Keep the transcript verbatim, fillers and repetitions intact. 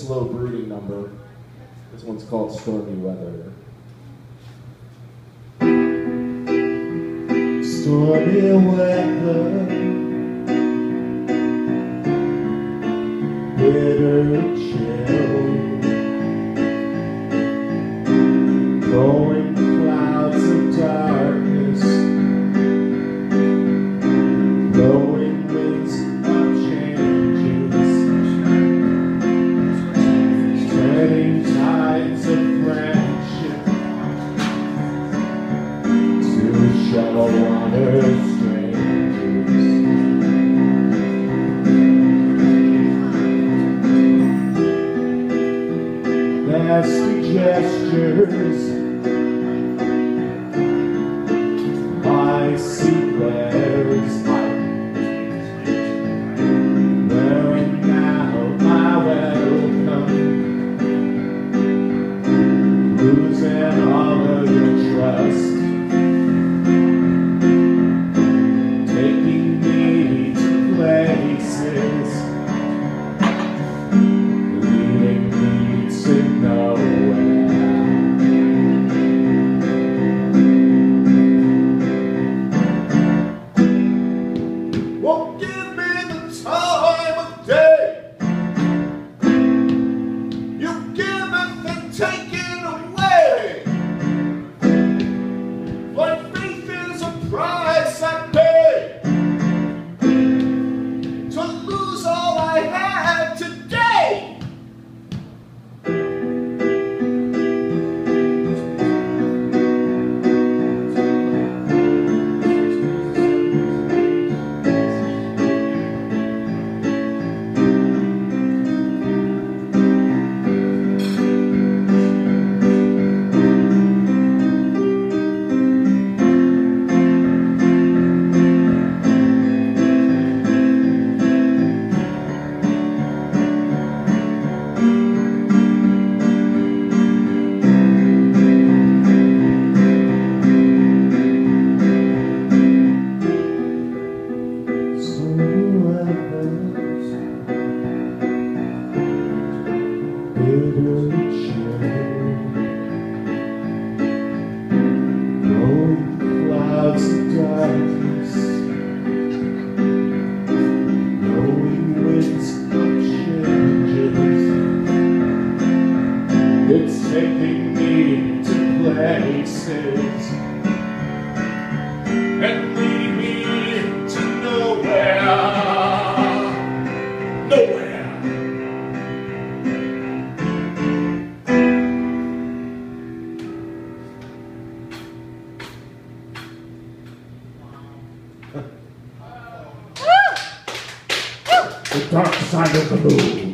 slow brooding number. This one's called Stormy Weather. Stormy weather, bitter chill, blowing clouds of darkness, blowing winds of changes, turning tides of friendship to shallow water strangers. Nasty gestures, icy glares, wearing out my welcome, losing all of your trust, taking me to places, leading me to nowhere. Won't give me the time of day. You give it and take it away. My faith is a price I pay to lose all I had today. Clouds of darkness, blowing winds of changes. It's taking me to places and leading me to nowhere, nowhere. The dark side of the moon.